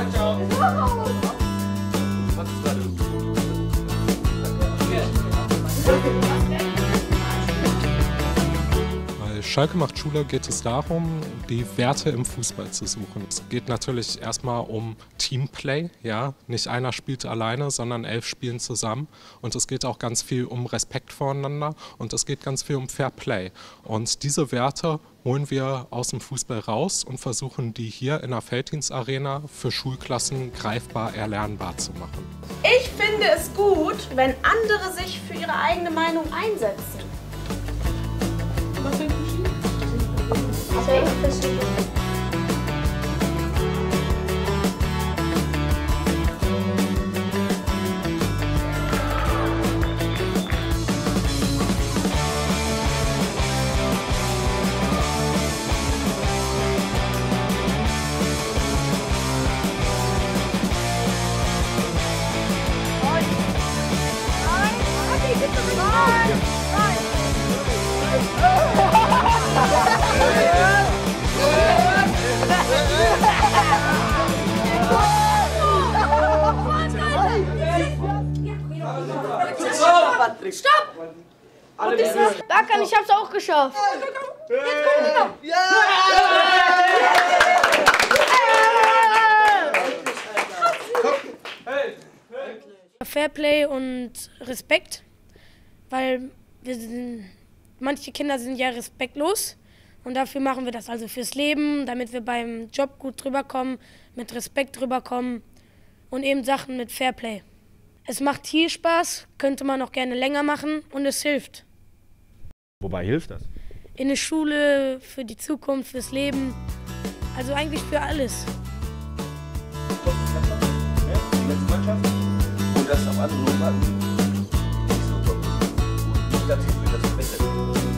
Bei Schalke macht Schule geht es darum, die Werte im Fußball zu suchen. Es geht natürlich erstmal um Teamplay, ja. Nicht einer spielt alleine, sondern 11 spielen zusammen. Und es geht auch ganz viel um Respekt voreinander und es geht ganz viel um Fairplay. Und diese Werte holen wir aus dem Fußball raus und versuchen die hier in der Felddienstarena für Schulklassen greifbar erlernbar zu machen. Ich finde es gut, wenn andere sich für ihre eigene Meinung einsetzen. Was sind Stopp! Berkan, ich hab's auch geschafft. Fairplay und Respekt, weil manche Kinder sind ja respektlos und dafür machen wir das also fürs Leben, damit wir beim Job gut drüber kommen, mit Respekt drüber kommen und eben Sachen mit Fairplay. Es macht hier Spaß, könnte man auch gerne länger machen und es hilft. Wobei hilft das? In der Schule, für die Zukunft, fürs Leben, also eigentlich für alles. Die ganze Mannschaft? Und das auf andere Nummer nicht so top. Und nicht, dass ich das besser